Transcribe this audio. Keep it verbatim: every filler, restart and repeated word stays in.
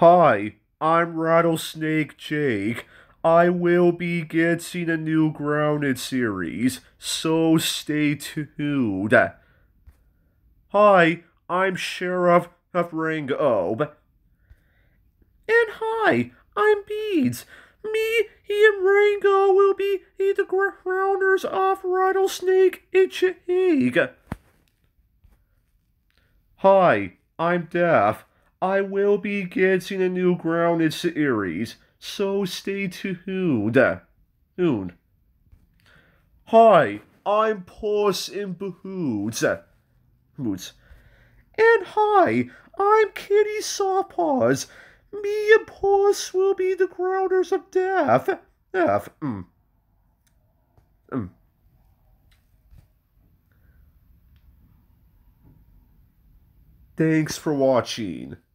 Hi, I'm Rattlesnake Jake. I will be getting a new Grounded series, so stay tuned. Hi, I'm Sheriff of Rango. And hi, I'm Beads. Me and Rango will be the grounders of Rattlesnake Jake. Hi, I'm Daff. I will be getting a new Grounded series, so stay tuned. Tuned. Hi, I'm Puss in Boots. Boots. And hi, I'm Kitty Sawpaws. Me and Puss will be the Grounders of Death. Death. Mm. Mm. Thanks for watching.